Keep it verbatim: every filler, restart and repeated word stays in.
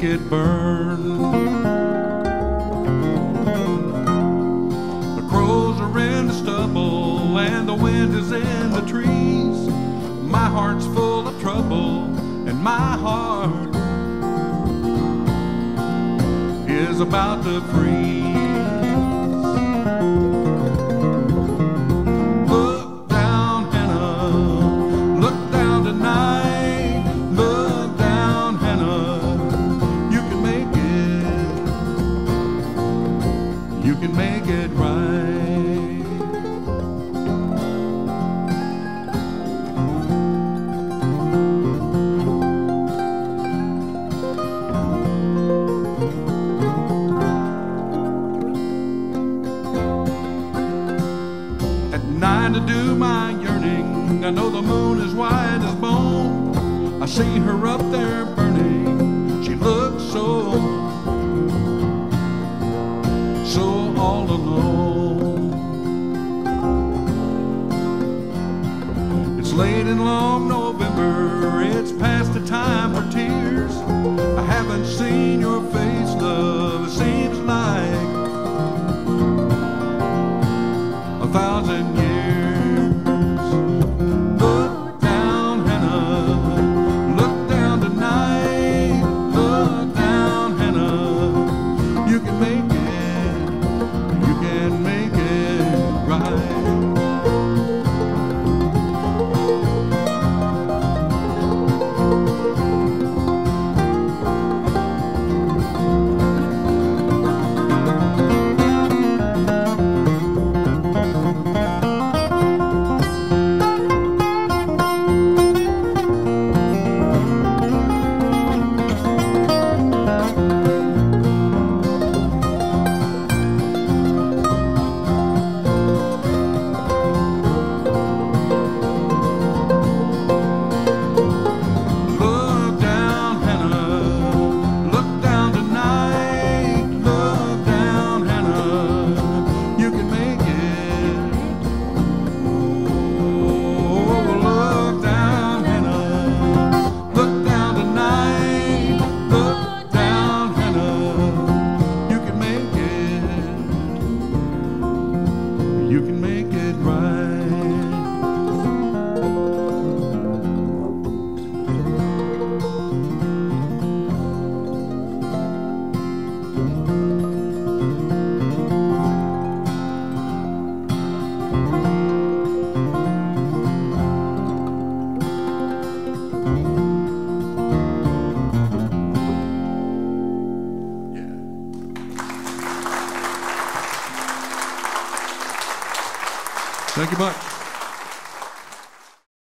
make it burn. The crows are in the stubble and the wind is in the trees. My heart's full of trouble and my heart is about to freeze. Look down, Hannah, look down tonight. Look down, Hannah, you can make it, you can make it right. To do my yearning, I know the moon is white as bone. I see her up there burning. She looks so, so all alone. It's late in long November, it's past the time for tears. I haven't seen your face, love, it seems like a thousand years. You can make it right. Thank you much.